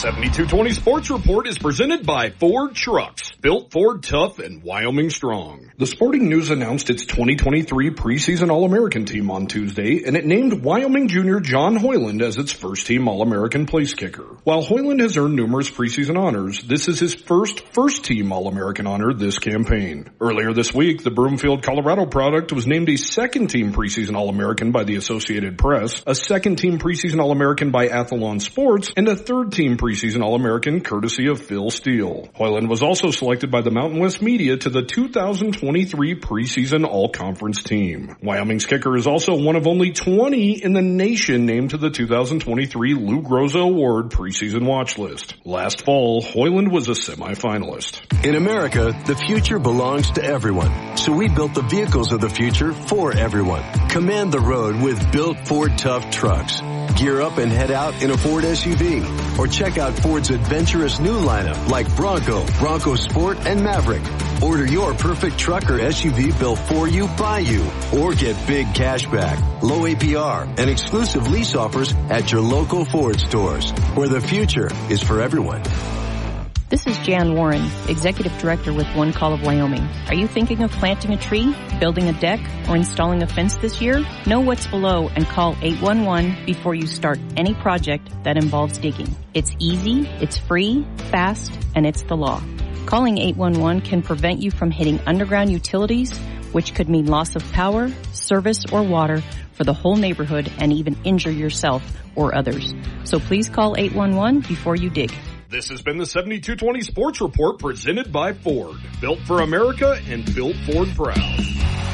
The 7220 Sports Report is presented by Ford Trucks, built Ford tough and Wyoming strong. The Sporting News announced its 2023 preseason All-American team on Tuesday, and it named Wyoming junior John Hoyland as its first-team All-American place kicker. While Hoyland has earned numerous preseason honors, this is his first-team All-American honor this campaign. Earlier this week, the Broomfield, Colorado product was named a second-team preseason All-American by the Associated Press, a second-team preseason All-American by Athlon Sports, and a third-team preseason All-American courtesy of Phil Steele. Hoyland was also selected by the Mountain West media to the 2023 preseason All-Conference team. Wyoming's kicker is also one of only 20 in the nation named to the 2023 Lou Groza Award preseason watch list. Last fall, Hoyland was a semifinalist. In America, the future belongs to everyone. So we built the vehicles of the future for everyone. Command the road with built Ford Tough trucks. Gear up and head out in a Ford SUV. Or check out Ford's adventurous new lineup like Bronco, Bronco Sport, and Maverick. Order your perfect truck or SUV built for you, by you. Or get big cash back, low APR, and exclusive lease offers at your local Ford stores, where the future is for everyone. This is Jan Warren, Executive Director with One Call of Wyoming. Are you thinking of planting a tree, building a deck, or installing a fence this year? Know what's below and call 811 before you start any project that involves digging. It's easy, it's free, fast, and it's the law. Calling 811 can prevent you from hitting underground utilities, which could mean loss of power, service, or water for the whole neighborhood and even injure yourself or others. So please call 811 before you dig. This has been the 7220 Sports Report presented by Ford. Built for America and built Ford proud.